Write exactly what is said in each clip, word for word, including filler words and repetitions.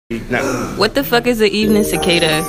No. What the fuck is an evening cicada?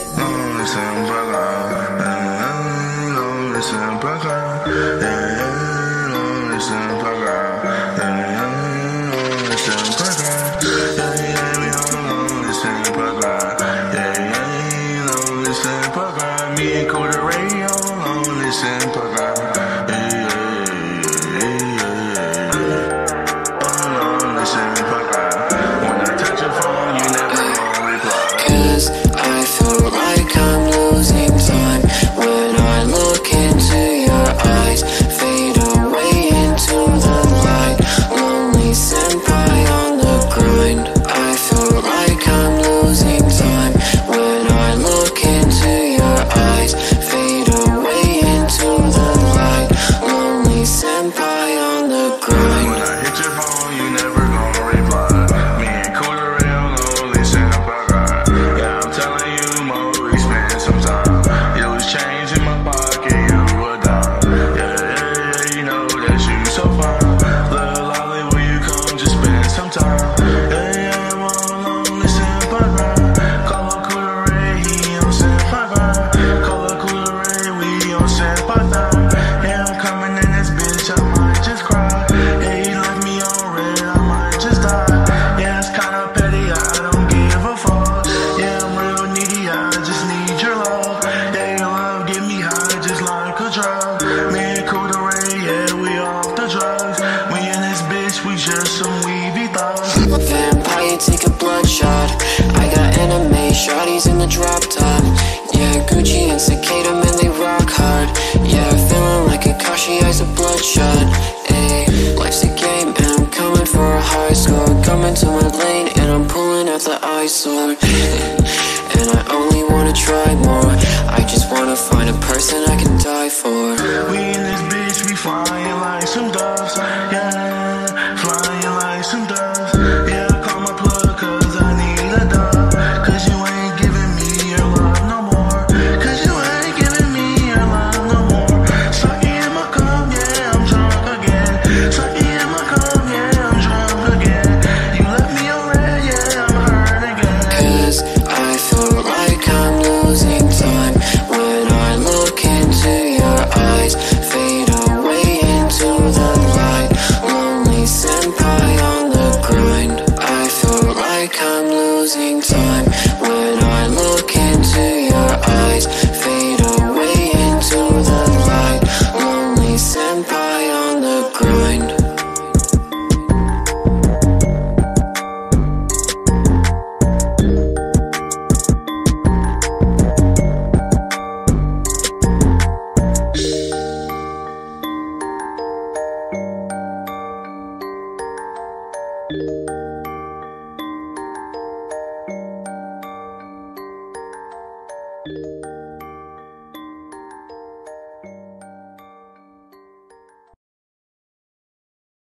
Vampire, take a bloodshot. I got anime shawties in the drop top. Yeah, Gucci and Cicada, man, they rock hard. Yeah, feeling like Akashi, eyes a bloodshot. Ayy, life's a game and I'm coming for a high score. Coming to my lane and I'm pulling out the eyesore. And I only wanna try more. I just wanna find a person I can die for. We in this bitch, we flying like some doves. Yeah, flying like some doves. Yeah, call my plug cause I need a dub. Cause you ain't giving me your love no more. Cause you ain't giving me your love no more. Sucky in my cup, yeah, I'm drunk again. Sucky in my cup, yeah, I'm drunk again. You left me on red, yeah, I'm hurt again. Cause I feel like I'm losing time when I look into your eyes. Fade away into the light. Lonely senpai on the grind. I feel like I'm losing time when I look into your eyes. Fade away into the light. Lonely senpai on the grind. No.